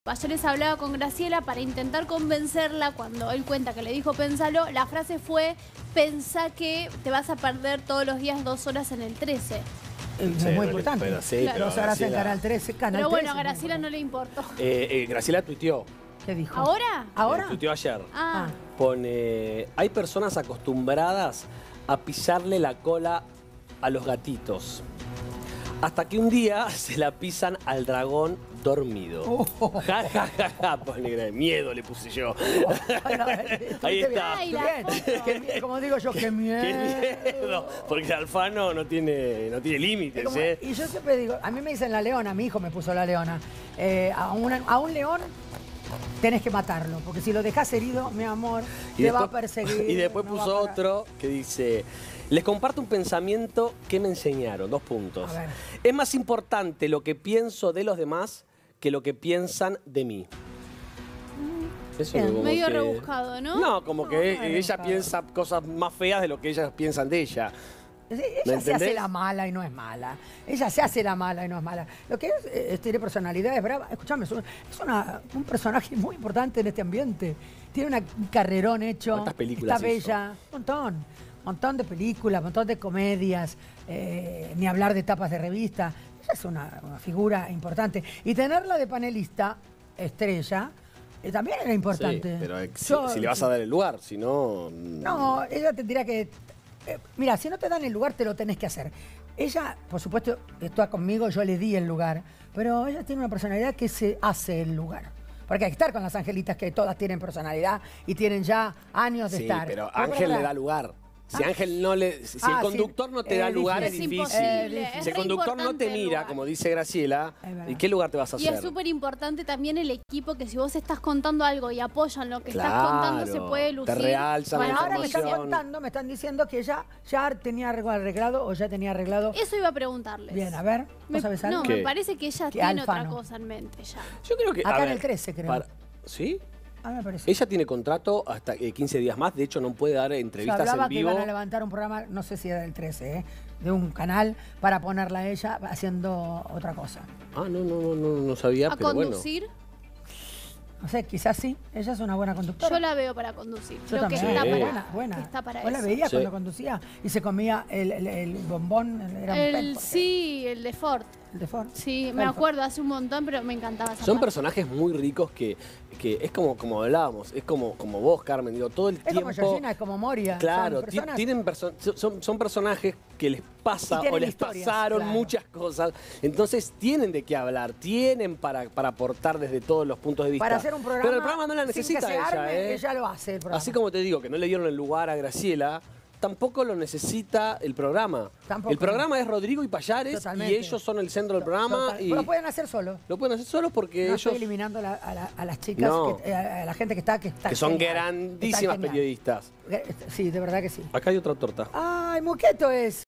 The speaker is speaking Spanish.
Payares hablaba con Graciela para intentar convencerla. Cuando él cuenta que le dijo pensalo, la frase fue: pensá que te vas a perder todos los días 2 horas en el 13. Es muy importante. Pero sí, Claro. 2 horas en Canal 13. Canal Pero bueno, 13, a Graciela no le importó. Graciela tuiteó. ¿Qué dijo? ¿Ahora? ¿Ahora? Tuiteó ayer. Ah. Pone, hay personas acostumbradas a pisarle la cola a los gatitos. Hasta que un día se la pisan al dragón dormido. Ja, ja, ja, ja. Pone, miedo le puse yo. Ahí está. Ay, la Bien. foto. Como digo yo, qué miedo. Qué miedo. Porque Alfano no tiene límites, Como- ¿eh? Y yo siempre digo, a mí me dicen la leona, mi hijo me puso la leona. A un león tenés que matarlo, porque si lo dejás herido, mi amor, te va a perseguir. Y después no va puso a parar. otro que dice, les comparto un pensamiento que me enseñaron, 2 puntos. A ver. Es más importante lo que pienso de los demás que lo que piensan de mí. Eso Bien, como Medio que- rebuscado, ¿no? No, como que no es ella rebuscado. piensa cosas más feas de lo que ellas piensan de ella. Ella ¿Me se hace entendés? la mala y no es mala. Ella se hace la mala y no es mala. Lo que tiene personalidad, es brava. Escuchame, es un personaje muy importante en este ambiente. Tiene un carrerón hecho. ¿Cuántas películas Está bella. Un montón de películas, un montón de comedias. Ni hablar de tapas de revista. Ella es una figura importante. Y tenerla de panelista, estrella, también era importante. Sí, pero Yo- si le vas a dar el lugar, si no... No, ella tendría que... mira, si no te dan el lugar, te lo tenés que hacer. Ella, por supuesto, está conmigo, yo le di el lugar, pero ella tiene una personalidad que se hace el lugar. Porque hay que estar con las angelitas que todas tienen personalidad y tienen ya años de Sí, estar. pero Ángel le da lugar. Si Ángel no le, si el conductor no te da lugar, es difícil. imposible, es Si el re conductor no te importante el mira, lugar. como dice Graciela, Es verdad. ¿y qué lugar te vas a Y hacer? es súper importante también el equipo, que si vos estás contando algo y apoyan lo que estás Claro, contando, se puede lucir. te realzan Bueno, la ahora me están información. contando, me están diciendo que ella ya tenía algo arreglado o ya tenía arreglado. Eso iba a preguntarles. Bien, a ver, ¿vos sabés algo? No, ¿Qué? me parece que ella Que tiene otra Alfano. cosa en mente ya. Yo creo que... a Acá en ver, el 13, creo. ¿Sí? A mí me parece. Ella tiene contrato hasta 15 días más, de hecho no puede dar Se entrevistas hablaba en que vivo. iban a levantar un programa, no sé si era del 13, de un canal para ponerla a ella haciendo otra cosa. Ah, no sabía, ¿A pero bueno. conducir? No sé, quizás sí. Ella es una buena conductora. Yo la veo para conducir. Yo Creo que también. está Sí. para, buena. que está para ¿Vos la eso. veías Sí. cuando conducía y se comía el bombón? Era un Belfort, Sí, el de Ford. el de Ford. Sí, me Belfort. acuerdo hace un montón, pero me encantaba esa Son parte. personajes muy ricos que es como hablábamos, es como vos, Carmen, digo, todo el Es tiempo... como Georgina, es como Moria. Claro, son personas- tienen son personajes que les pasa Y tienen o les historias, pasaron claro. muchas cosas, entonces tienen de qué hablar, tienen para aportar desde todos los puntos de vista. Para hacer un programa. Pero el programa no la sin necesita que se ella, arme, ¿eh? ella lo hace, el programa. Así como te digo que no le dieron el lugar a Graciela, tampoco lo necesita el programa. Tampoco. El programa es Rodrigo y Payares Totalmente. y ellos son el centro del programa Total. y Lo pueden hacer solo. lo pueden hacer solos porque No estoy ellos eliminando a las chicas, No. a la gente que está que son genial. grandísimas Está genial. periodistas. Sí, de verdad que sí. Acá hay otra torta. Ay, Moqueto es.